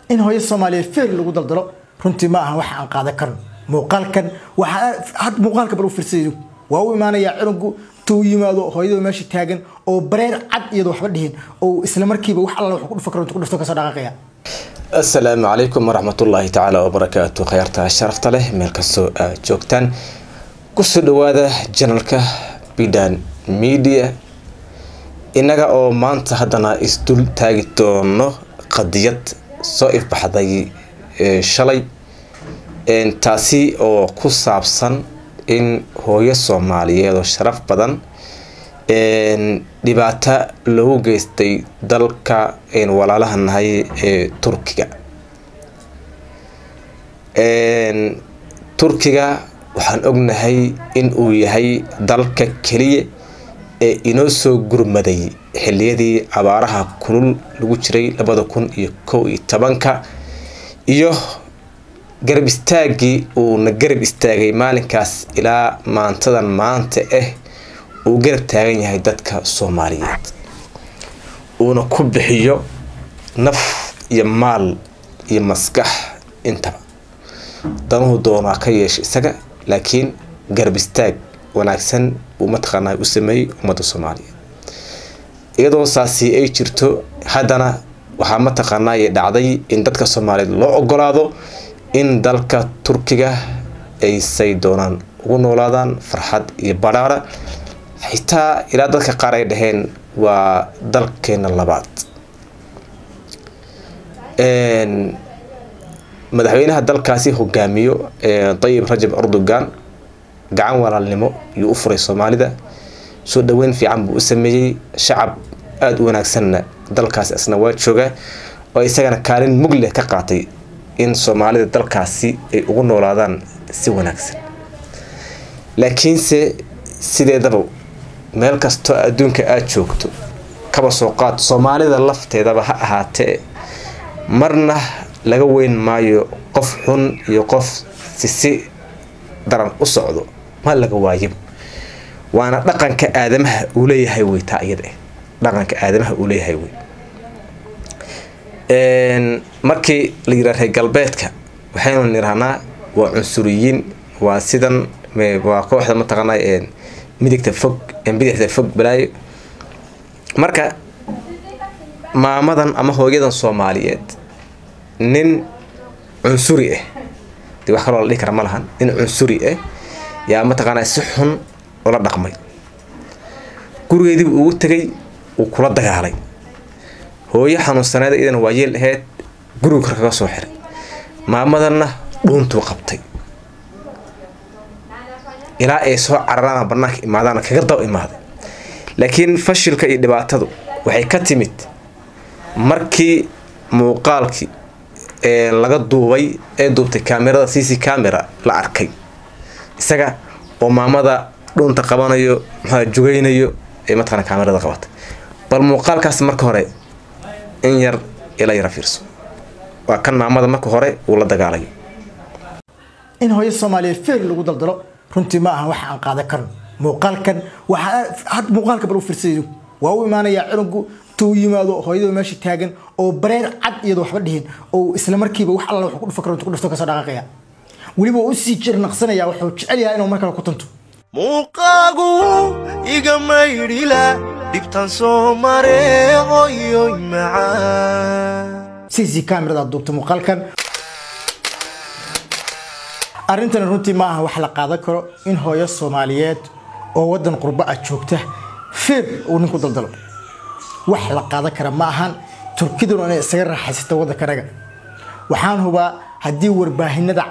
in hooyo Soomaaliyeed feer lagu daldalo runtii ma aha wax aan qaadan karno muuqaalkan waxa had muuqaalka bal u fiirsayo waa u imaanaya cirungu tuu yimaado hooyada meesha taagan oo bareer cad iyadoo waxba dhihin oo isla markiiba wax alla wax ku dhufo karo ku dhufto ka soo dhaqaaqaya. Assalaamu alaykum warahmatullahi ta'ala wabarakatuh. Khayrta sharafta leh meel kasto joogtaan ku soo dhawaada channelka Bidan Media inaga oo maanta hadana isdul taagi doono qadiyad soo ifbaxday shalay taasi oo ku saabsan in hooyo Soomaaliyeed oo sharaf badan dhibaato loo geystay dalka walaalahanahay ee Turkiga waxaan ognahay in uu yahay dalka kaliya ee inoo soo gurmaday xilliyadii abaaraha kulul lagu jiray 2011 iyo garab istaagii uu na garab istaagay maalinkaas ilaa maantadan maanta uu garab taagan yahay dadka Soomaaliyeed uuna ku bixiyo naf iyo maal iyo maskax intaba danuhu doona ka yeeshay isaga laakiin garab istaag wanaagsan uu mataqaanay u sameeyay ummadda Soomaaliyeed iyadoo saasi ay jirto haddana waxa mataqaanay dhacday in dadka Soomaaliyeed loo ogolaado in dalka Turkiga ay say doonaan ugu noolaadaan farxad iyo baraara xitaa ila dadka qaar ay dhaheen waa dalkeena labaad madaxweynaha dalkaasi hogaamiyo Tayyip Rajab Erdogan gacan walaalnimo iyo u furay Soomaalida soo dhaweyn fiican buu sameeyay shacab aad u wanaagsan dalkaas asna waa jooga oo isagana kaalin mug leh ka qaatay in Soomaalida dalkaasi ay ugu noolaadaan si wanaagsan laakiin sideedaba meel kasto adduunka aad joogto kaba soo qaad Soomaalida lafteedaba ha ahaatee marna laga weyn maayo qof xun iyo qof si daran u socdo ma laga waayo waana dhaqanka aadamaha uu leeyahay way taayade dhaqanka aadamaha uu leeyahay way markii la yiraahdo galbeedka waxaynu nirahnaa waa cunsuriyiin waa sidan waa kooxda ma taqaanay midigta fog balaayo marka maamadan ama hooyadan Soomaaliyeed nin cunsuri di wax kale oo la dhigi kara ma lahan nin cunsuri yaa ma taqaanay si xun oo la dhaqmay gurigeedii uu tagay uu kula dagaalay hooyo xanuunsaneed idan waa yeel ahayd guriga kaga soo xiray maamadanna dhuuntu qabtay ilaa ay soo cararaan banaanka imaadaan kaga dab imaaday laakiin fashilka iyo dhibaatadu waxay ka timid markii muuqaalkii laga duubay duubtay kaamirada CC camera la arkay isaga oo maamada dhuunta qabanayo maxaa jugaynayo ma taqaan kaamirada qabatay bal muuqaalkaas marka hore in yar ila yara fiirso waa kan maamada marka hore uu la dagaalayo in hooyo Soomaaliyeed feer lagu daldalo runtii ma aha wax aan qaadan karno muuqaalkan waxa had muuqaalka bal u fiirsayo waa u imaanaya cirungu tuu yimaado hooyada meesha taagan oo bareer cad iyadoo waxba dhihin oo isla markiiba wax alla wax ku dhufo karo ku dhufto ka soo dhaqaaqaya waliba uu si jirnaqsanaya wuxuu jecel yahay inuu markaa ku tanto muuqaagu iga maydhila dibtan soo maree hooyo macaan CC camera duubta muuqaalkan arrintan runtii ma aha wax la qaadan karo in hooyo Soomaaliyeed oo wadan qurba ah joogta feer uu ninku daldalo wax la qaadan kara ma ahan Turkiduna inay isaga raaxaysto wadakanaga waxaan hubaa hadii warbaahinada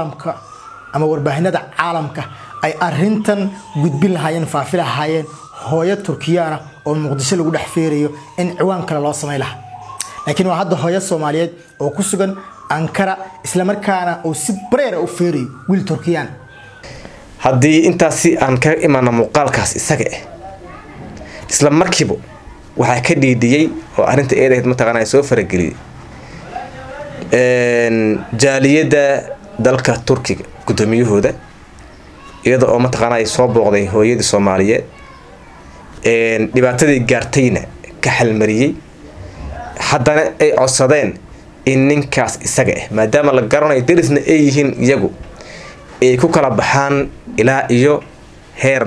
caalamka ay arrintan gudbin lahaayeen faafi lahaayeen hooyo Turkiyana oo Muqdisho lagu dhex feerayo in ciwaan kale loo sameey lahaa laakiin waa hadda hooyo Soomaaliyeed oo ku sugan Ankara isla markaana oo si bareer u feeriyo wiil Turkiyan haddii intaasi aan ka imaana muuqaalkaas isaga isla markiiba waxa ka dhiidiyay oo arinta eedayd ma taqaanay soo farageliyay jaaliyada dalka Turkiga gudoomiyahooda iyada oo ma taqaanay soo booqday hooyadii Soomaaliyeed dhibaatadii gaartayna ka xalmariyay haddana ay codsadeen in ninkaas isaga ah maadaama la garanayo derisna ay yihiin iyagu ay ku kala baxaan ilaa iyo heer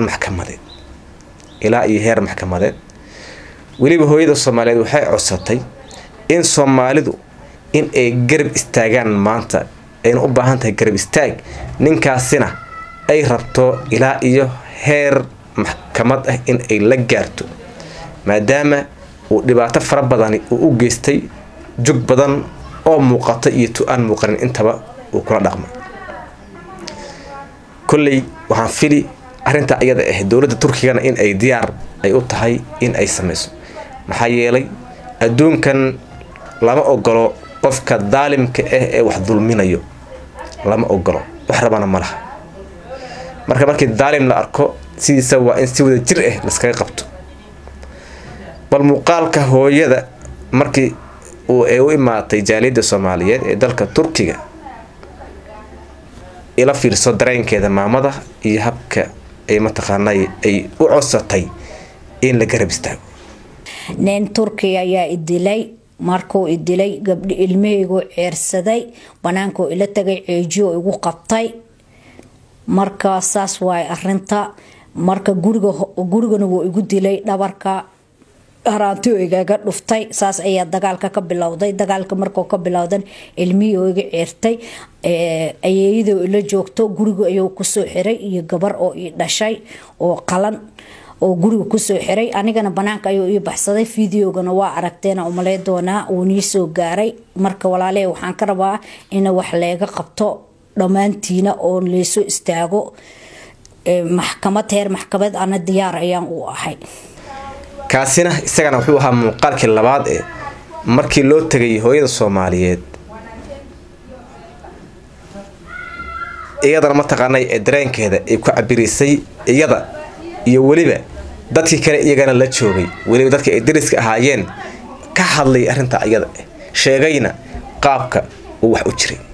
maxkamadeed weliba hooyada Soomaaliyeed waxay codsatay in Soomaalidu in ay garab istaagaan maanta ay u baahan tahay garab istaag ninkaasina ay rabto ilaa iyo heer maxkamad ah in ay la gaarto maadaama uu dhibaato fara badan u geystay jug badan oo muuqata iyo tu'aan muuqan intaba uu kula dhaqmay kulli waxaan fili arinta iyada ah dawladda Turkiga in ay diyaar ay u tahay in ay sameyso maxaa yeelay adduunkan lama ogolo qofka daalimka ah ee wax dulminayo lama ogolo wax rabana ma laha markii daalim la arko sidiisa waa in si wada jir ah la iskaga qabto bal muuqaalka hooyada markii uu ay u imaatay jaaliyada Soomaaliyeed ee dalka Turkiga ila fiirso dareenkeeda maamada iyo habka ay mataqaanay ay u codsatay in la garab istaago nin Turkiga ayaa idilay markuu idilay gabdhi ilmahaygu ceersaday banaanku ila tagay ceejiyo igu qabtay marka saas way arinta marka gurigana wuu igu dilay dhabarka haraantii igaga dhuftay saas ayaa dagaalka ka bilowday dagaalka markuu ka bilowdan ilmihii iga ceertay ayeeyadu ila joogto guriga ayuu ku soo xiray iyo gabar oo ii dhashay oo qalan oo guriga ku soo xiray anigana banaanka ayuu ii baxsaday fiidiyoogana waa aragteena umalay doonaa uu nii soo gaaray marka walaalay waxaan ka rabaa in wax leega qabto dhamaantiina oo leeso istaago maxkamad ana diyaar ayaan u ahay kaasina isagana wuxuu ahaa muuqaalkii labaad ee markii loo tagay hooyada Soomaaliyeed iyadana ma taqaanay ee dareenkeeda ay ku cabirisay iyada iyo waliba dadkii kale iyagana la joogay waliba dadka ay dariska ahaayeen ka hadlay arinta iyada sheegayna qaabka uu wax u jiray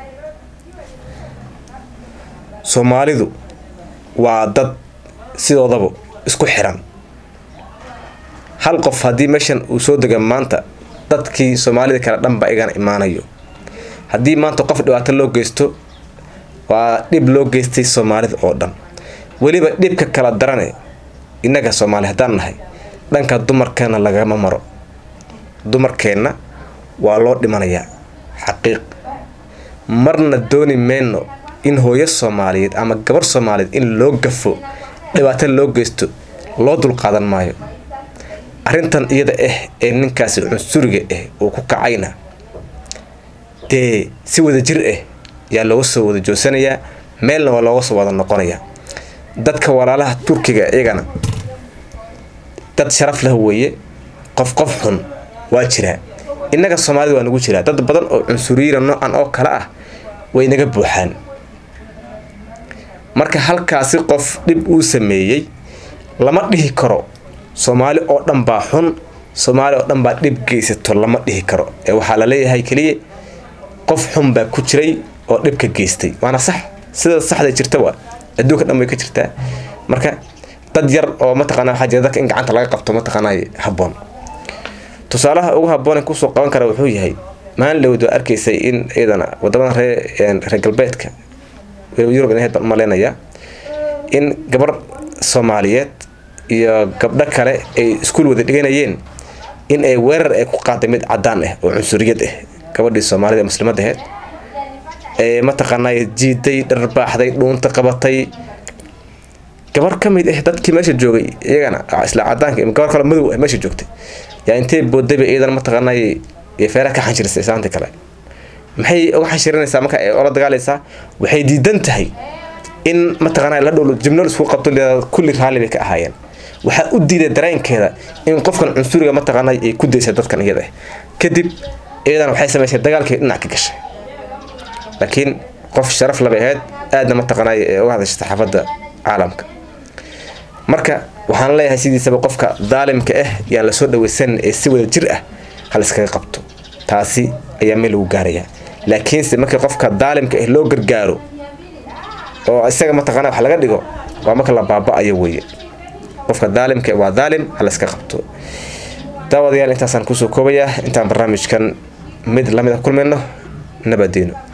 Soomaalidu waa dad sidoodaba isku xiran hal qof hadii meeshan uu soo daga maanta dadkii Soomaalida kala dhanba igana imaanayo hadii maanta qof dhibaato loo geysto waa dib loo geystay Soomaalida oo dhan waliba dibka kala darane inaga Soomaali hadaan nahay dhanka dumarkeena lagama maro dumarkeena waa loo dhimanayaa xaqiiq marna dooni meeno in hooyo Soomaaliyeed ama gabar Soomaaliyeed in loo gafo dhibaato loo geysto loo dul qaadan maayo arintan iyada ee ninkaas cunsuriga oo ku kacayna si wada jir yaa loo soo wada joosanayaa meelna waa looga soo wada noqonayaa dadka walaalaha Turkiga iyagana dad sharaf leh weeye qof xun waa jira inaga Soomaalida waa nagu jira dad badan oo cunsuriyiin noocan oo kala ah way naga buuxaan marka halkaasi qof dib uu sameeyay lama dhihi karo Soomaali oo dhan baa xun Soomaali oo dhan baa dib geysato lama dhihi karo ee waxa la leeyahay kaliya qof xun baa ku jiray oo dibka geystay waana sax sida saxda jirta waa adduunka dhan way ka jirtaa marka dad yar oo ma taqaana waxa jira dadka in gacanta laga qabto ma taqaanay haboon tusaalaha ugu haboon ku soo qaban kara wuxuu yahay maan lawdo arkaysay in iyadana wadamada reer galbeedka Yurub inay hadba maleynaya in gabar Soomaaliyeed iyo gabdha kale ay iskuul wada dhiganayeen in ay weerar ay ku qaaday mid cadaan ah oo cunsuriyad ah gabadhii Soomaalida muslimada ahayd ma taqaanay jiiday dharbaaxday dhuunta qabatay gabar kamid ah dadkii meesha joogay iyagana isla cadaanka gabar kale madow ah meesha joogtay yaa intee boodaba iyadana ma taqaanay feera ka xanjirisay saanta kale maxay uga xashirinaysaa marka ay ola dagaalaysaa waxay diidan tahay in ma taqaanay la dholo jimnol isku qabto kulli raali bay ka ahaayeen waxa u diiday dareenkeeda in qofkan cunsuriga ma taqaanay ay ku deysay dadkan iyada kadib iyadana waxay sameysay dagaalkii dhinac ka gashay laakiin qof sharaf laba ahayd aadna ma taqaanay uga hadashay saxaafada caalamka marka waxaan leeyahay sidiisaba qofka daalimka yaa la soo dhaweysan ee si wada jir hal iskaga qabto taasi ayaa meel uu gaaraya laakiin se markii qofka daalimka loo gargaaro oo isaga ma taqaanay wax laga dhigo waa marka la baaba'ayo weeye qofka daalimka waa daalim hal iska qabto daawadayaal intaasaan ku soo koobaya intaan barnaamijkan mid lamid ah kulmayno nabadino